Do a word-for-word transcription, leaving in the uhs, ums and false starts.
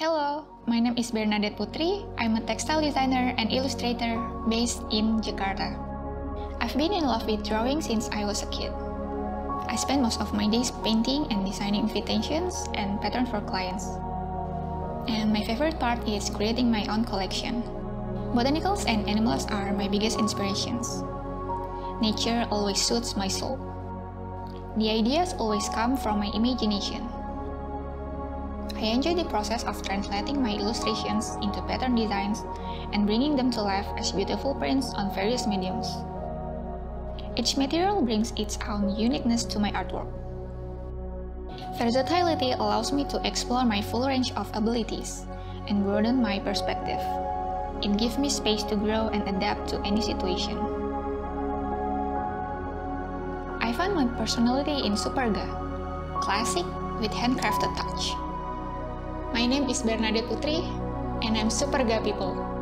Hello, my name is Bernadette Putri. I'm a textile designer and illustrator based in Jakarta. I've been in love with drawing since I was a kid. I spend most of my days painting and designing invitations and patterns for clients. And my favorite part is creating my own collection. Botanicals and animals are my biggest inspirations. Nature always suits my soul. The ideas always come from my imagination. I enjoy the process of translating my illustrations into pattern designs and bringing them to life as beautiful prints on various mediums. Each material brings its own uniqueness to my artwork. Versatility allows me to explore my full range of abilities and broaden my perspective. It gives me space to grow and adapt to any situation. I find my personality in Superga, classic with handcrafted touch. My name is Bernadette Putri, and I'm Superga people.